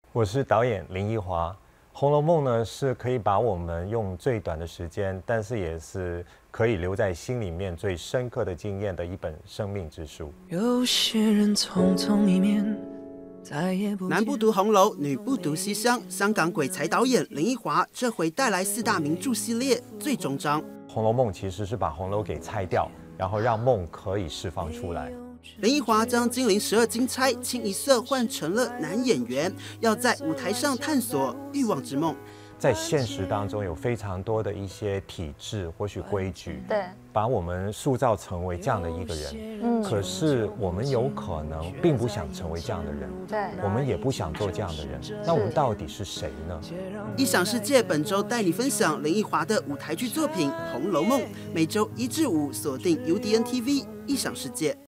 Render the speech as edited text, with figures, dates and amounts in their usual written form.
我是导演林奕华。《红楼梦》呢是可以把我们用最短的时间，但是也是可以留在心里面最深刻的经验的一本生命之书。 有些人匆匆一面，再也不男不读红楼，女不读西厢。香港鬼才导演林奕华这回带来4大名著系列最终章。《 红楼梦》其实是把红楼给拆掉，然后让梦可以释放出来。 林奕华将金陵12金钗清一色换成了男演员，要在舞台上探索欲望之梦。 在现实当中有非常多的一些体制或许规矩， 对， 把我们塑造成为这样的一个人。可是我们有可能并不想成为这样的人， 对， 我们也不想做这样的人。那我们到底是谁呢？ 异想世界本周带你分享林奕华的舞台剧作品《红楼梦》，每周1至5锁定UDN TV异想世界。